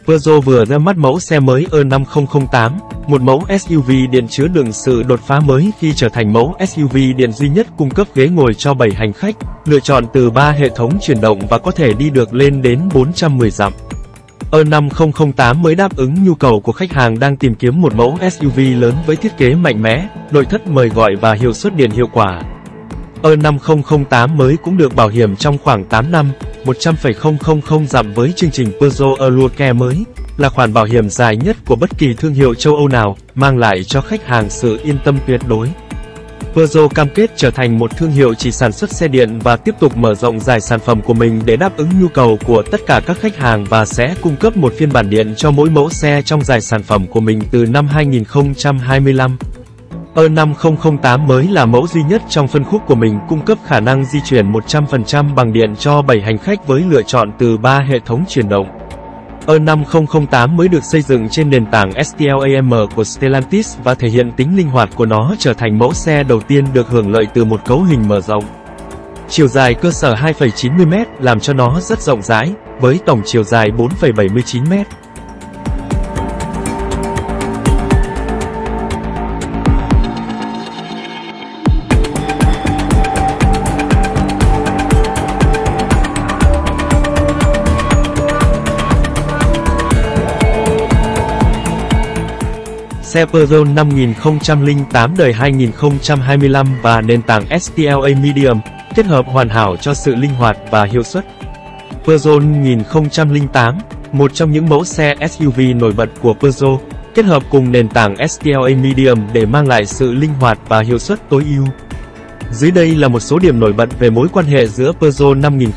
Peugeot vừa ra mắt mẫu xe mới E5008, một mẫu SUV điện chứa đựng sự đột phá mới khi trở thành mẫu SUV điện duy nhất cung cấp ghế ngồi cho 7 hành khách, lựa chọn từ 3 hệ thống chuyển động và có thể đi được lên đến 410 dặm. E5008 mới đáp ứng nhu cầu của khách hàng đang tìm kiếm một mẫu SUV lớn với thiết kế mạnh mẽ, nội thất mời gọi và hiệu suất điện hiệu quả. E5008 mới cũng được bảo hiểm trong khoảng 8 năm, 100,000 dặm với chương trình Peugeot Allure Care mới, là khoản bảo hiểm dài nhất của bất kỳ thương hiệu châu Âu nào, mang lại cho khách hàng sự yên tâm tuyệt đối. Peugeot cam kết trở thành một thương hiệu chỉ sản xuất xe điện và tiếp tục mở rộng dải sản phẩm của mình để đáp ứng nhu cầu của tất cả các khách hàng và sẽ cung cấp một phiên bản điện cho mỗi mẫu xe trong dải sản phẩm của mình từ năm 2025. E5008 mới là mẫu duy nhất trong phân khúc của mình cung cấp khả năng di chuyển 100% bằng điện cho 7 hành khách với lựa chọn từ 3 hệ thống chuyển động. E5008 mới được xây dựng trên nền tảng STLAM của Stellantis và thể hiện tính linh hoạt của nó trở thành mẫu xe đầu tiên được hưởng lợi từ một cấu hình mở rộng. Chiều dài cơ sở 2,90m làm cho nó rất rộng rãi, với tổng chiều dài 4,79m. Xe Peugeot 5008 đời 2025 và nền tảng STLA Medium, kết hợp hoàn hảo cho sự linh hoạt và hiệu suất. Peugeot 1008, một trong những mẫu xe SUV nổi bật của Peugeot, kết hợp cùng nền tảng STLA Medium để mang lại sự linh hoạt và hiệu suất tối ưu. Dưới đây là một số điểm nổi bật về mối quan hệ giữa Peugeot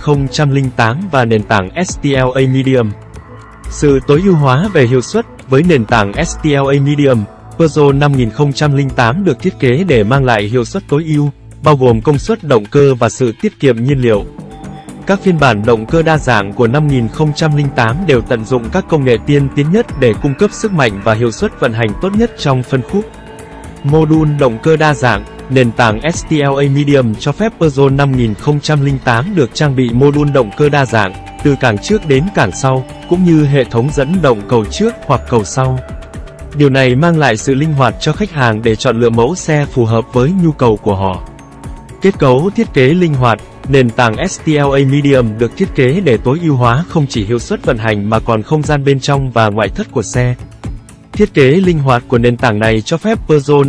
5008 và nền tảng STLA Medium. Sự tối ưu hóa về hiệu suất. Với nền tảng STLA Medium, Peugeot 5008 được thiết kế để mang lại hiệu suất tối ưu, bao gồm công suất động cơ và sự tiết kiệm nhiên liệu. Các phiên bản động cơ đa dạng của 5008 đều tận dụng các công nghệ tiên tiến nhất để cung cấp sức mạnh và hiệu suất vận hành tốt nhất trong phân khúc. Mô-đun động cơ đa dạng. Nền tảng STLA Medium cho phép Peugeot 5008 được trang bị mô-đun động cơ đa dạng, từ cảng trước đến cảng sau, cũng như hệ thống dẫn động cầu trước hoặc cầu sau. Điều này mang lại sự linh hoạt cho khách hàng để chọn lựa mẫu xe phù hợp với nhu cầu của họ. Kết cấu thiết kế linh hoạt. Nền tảng STLA Medium được thiết kế để tối ưu hóa không chỉ hiệu suất vận hành mà còn không gian bên trong và ngoại thất của xe. Thiết kế linh hoạt của nền tảng này cho phép Peugeot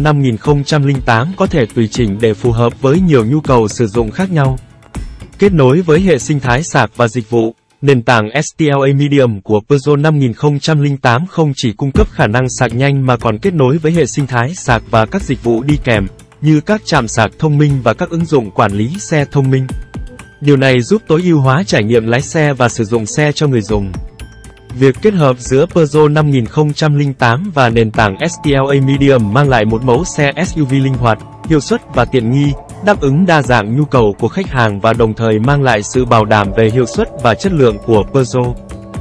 5008 có thể tùy chỉnh để phù hợp với nhiều nhu cầu sử dụng khác nhau. Kết nối với hệ sinh thái sạc và dịch vụ. Nền tảng STLA Medium của Peugeot 5008 không chỉ cung cấp khả năng sạc nhanh mà còn kết nối với hệ sinh thái sạc và các dịch vụ đi kèm, như các trạm sạc thông minh và các ứng dụng quản lý xe thông minh. Điều này giúp tối ưu hóa trải nghiệm lái xe và sử dụng xe cho người dùng. Việc kết hợp giữa Peugeot 5008 và nền tảng STLA Medium mang lại một mẫu xe SUV linh hoạt, hiệu suất và tiện nghi, đáp ứng đa dạng nhu cầu của khách hàng và đồng thời mang lại sự bảo đảm về hiệu suất và chất lượng của Peugeot.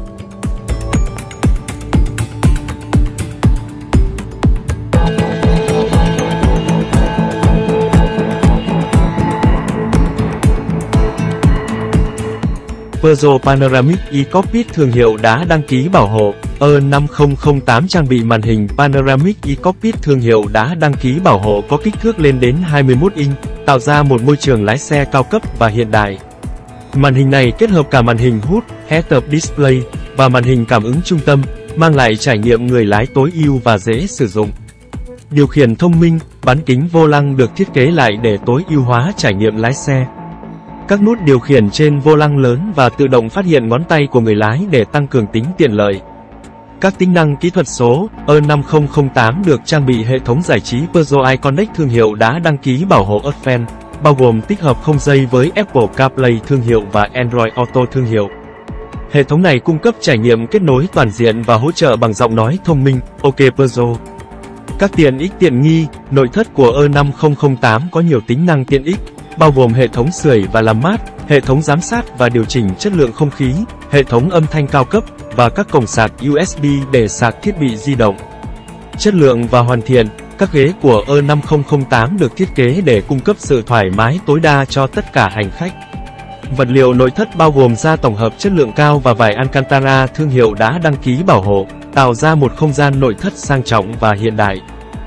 Peugeot Panoramic e-Cockpit thương hiệu đã đăng ký bảo hộ. E5008 trang bị màn hình Panoramic e-Cockpit thương hiệu đã đăng ký bảo hộ có kích thước lên đến 21 inch, tạo ra một môi trường lái xe cao cấp và hiện đại. Màn hình này kết hợp cả màn hình HUD, Head-up Display và màn hình cảm ứng trung tâm, mang lại trải nghiệm người lái tối ưu và dễ sử dụng. Điều khiển thông minh. Bán kính vô lăng được thiết kế lại để tối ưu hóa trải nghiệm lái xe. Các nút điều khiển trên vô lăng lớn và tự động phát hiện ngón tay của người lái để tăng cường tính tiện lợi. Các tính năng kỹ thuật số. E5008 được trang bị hệ thống giải trí Peugeot iConnect thương hiệu đã đăng ký bảo hộ Advance, bao gồm tích hợp không dây với Apple CarPlay thương hiệu và Android Auto thương hiệu. Hệ thống này cung cấp trải nghiệm kết nối toàn diện và hỗ trợ bằng giọng nói thông minh, OK Peugeot. Các tiện ích tiện nghi. Nội thất của E5008 có nhiều tính năng tiện ích, bao gồm hệ thống sưởi và làm mát, hệ thống giám sát và điều chỉnh chất lượng không khí, hệ thống âm thanh cao cấp, và các cổng sạc USB để sạc thiết bị di động. Chất lượng và hoàn thiện. Các ghế của E5008 được thiết kế để cung cấp sự thoải mái tối đa cho tất cả hành khách. Vật liệu nội thất bao gồm da tổng hợp chất lượng cao và vải Alcantara thương hiệu đã đăng ký bảo hộ, tạo ra một không gian nội thất sang trọng và hiện đại.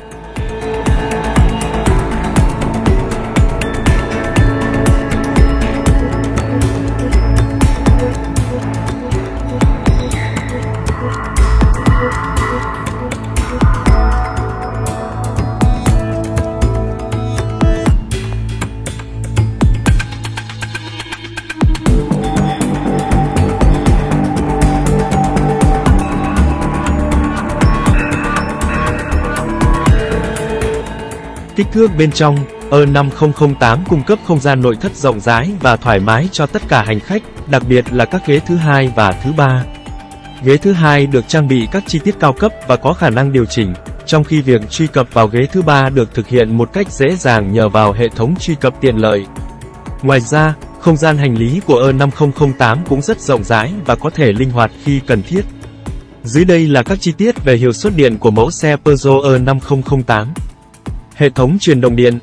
Kích thước bên trong, E5008 cung cấp không gian nội thất rộng rãi và thoải mái cho tất cả hành khách, đặc biệt là các ghế thứ hai và thứ ba. Ghế thứ hai được trang bị các chi tiết cao cấp và có khả năng điều chỉnh, trong khi việc truy cập vào ghế thứ ba được thực hiện một cách dễ dàng nhờ vào hệ thống truy cập tiện lợi. Ngoài ra, không gian hành lý của E5008 cũng rất rộng rãi và có thể linh hoạt khi cần thiết. Dưới đây là các chi tiết về hiệu suất điện của mẫu xe Peugeot E5008. Hệ thống truyền động điện,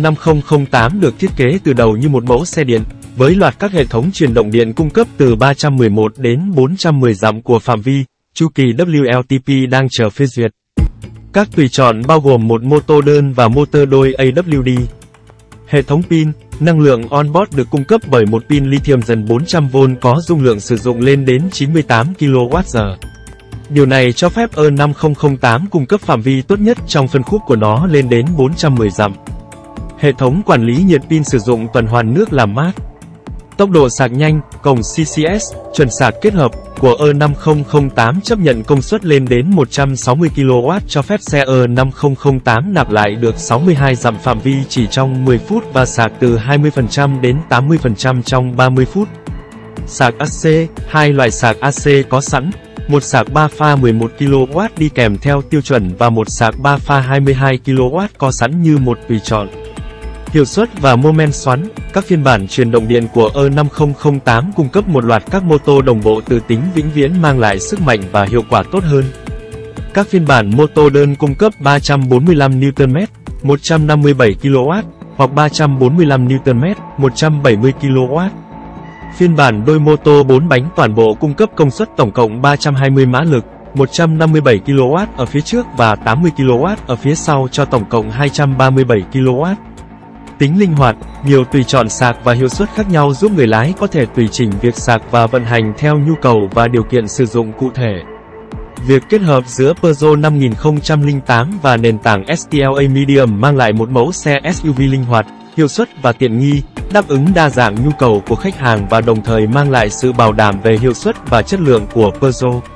E5008 được thiết kế từ đầu như một mẫu xe điện, với loạt các hệ thống truyền động điện cung cấp từ 311 đến 410 dặm của phạm vi, chu kỳ WLTP đang chờ phê duyệt. Các tùy chọn bao gồm một mô tô đơn và motor đôi AWD. Hệ thống pin, năng lượng on-board được cung cấp bởi một pin lithium dần 400V có dung lượng sử dụng lên đến 98 kWh. Điều này cho phép E5008 cung cấp phạm vi tốt nhất trong phân khúc của nó lên đến 410 dặm. Hệ thống quản lý nhiệt pin sử dụng tuần hoàn nước làm mát. Tốc độ sạc nhanh, cổng CCS, chuẩn sạc kết hợp của E5008 chấp nhận công suất lên đến 160 kW cho phép xe E5008 nạp lại được 62 dặm phạm vi chỉ trong 10 phút và sạc từ 20% đến 80% trong 30 phút. Sạc AC, hai loại sạc AC có sẵn. Một sạc 3 pha 11 kW đi kèm theo tiêu chuẩn và một sạc 3 pha 22 kW có sẵn như một tùy chọn. Hiệu suất và mô men xoắn, các phiên bản truyền động điện của E5008 cung cấp một loạt các mô tô đồng bộ từ tính vĩnh viễn mang lại sức mạnh và hiệu quả tốt hơn. Các phiên bản mô tô đơn cung cấp 345 Nm, 157 kW, hoặc 345 Nm, 170 kW. Phiên bản đôi mô tô 4 bánh toàn bộ cung cấp công suất tổng cộng 320 mã lực, 157 kW ở phía trước và 80 kW ở phía sau cho tổng cộng 237 kW. Tính linh hoạt, nhiều tùy chọn sạc và hiệu suất khác nhau giúp người lái có thể tùy chỉnh việc sạc và vận hành theo nhu cầu và điều kiện sử dụng cụ thể. Việc kết hợp giữa Peugeot 5008 và nền tảng STLA Medium mang lại một mẫu xe SUV linh hoạt, hiệu suất và tiện nghi, đáp ứng đa dạng nhu cầu của khách hàng và đồng thời mang lại sự bảo đảm về hiệu suất và chất lượng của Peugeot.